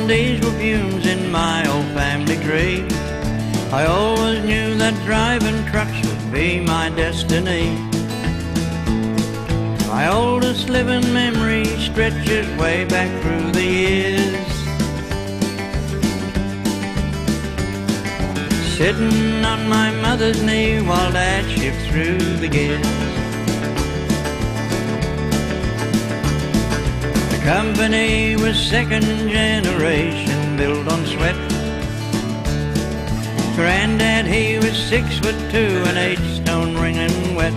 diesel fumes in my old family tree. I always knew that driving trucks would be my destiny. My oldest living memory stretches way back through the years. Sitting on my mother's knee while Dad shifts through the gears. The company was second generation, built on sweat. Granddad, he was 6'2" and 8 stone wringing wet.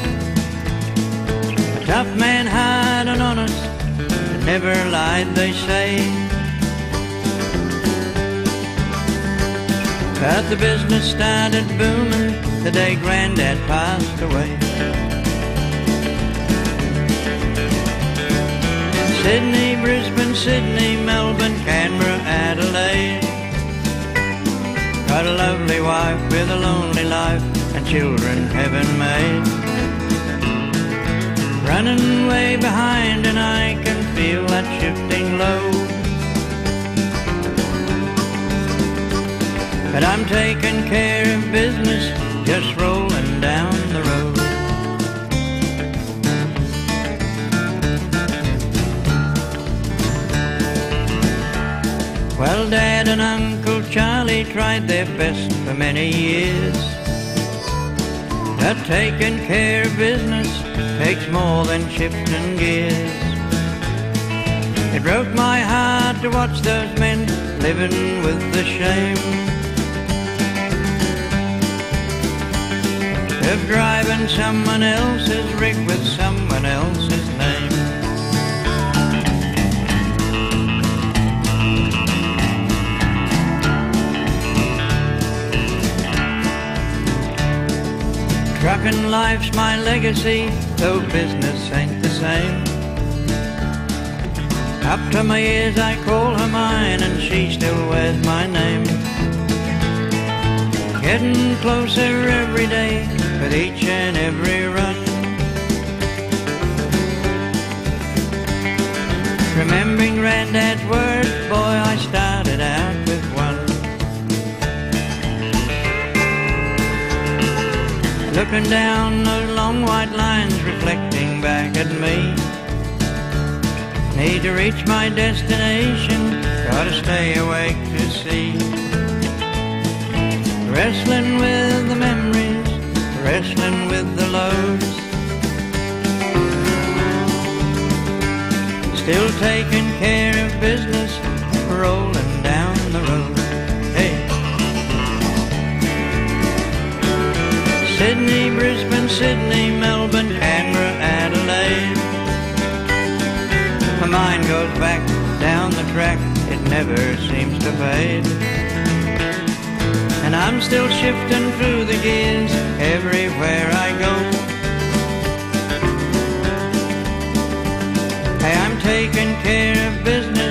A tough man, hard and honest, but never lied, they say. But the business started booming the day Granddad passed away. Sydney, Brisbane, Sydney, Melbourne, Canberra, Adelaide. Got a lovely wife with a lonely life and children heaven made. Running way behind and I can feel that shifting load. But I'm taking care of business, just rolling down the road. Well, Dad and Uncle Charlie tried their best for many years. But taking care of business takes more than shifting gears. It broke my heart to watch those men living with the shame of driving someone else's rig with someone else's name. Trucking life's my legacy, though business ain't the same. Up to my ears I call her mine, and she still wears my name. Getting closer every day with each and every run. Remembering Granddad's words, boy, I started out with one. Looking down those long white lines reflecting back at me. Need to reach my destination, gotta stay awake to see. Wrestling with the memories, wrestling with the lows. Still taking care of business, rolling down the road. Hey. Sydney, Brisbane, Sydney, Melbourne, Canberra, Adelaide. My mind goes back down the track, it never seems to fade. And I'm still shifting through the gears everywhere I go. Hey, I'm taking care of business.